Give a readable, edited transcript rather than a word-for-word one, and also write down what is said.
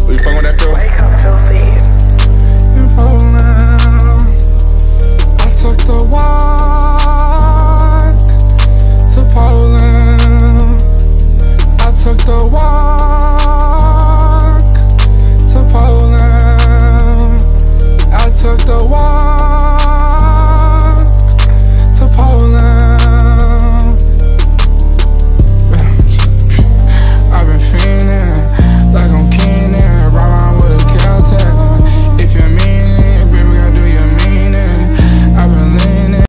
So you fucking with that girl? Wake up, filthy. I took the walk.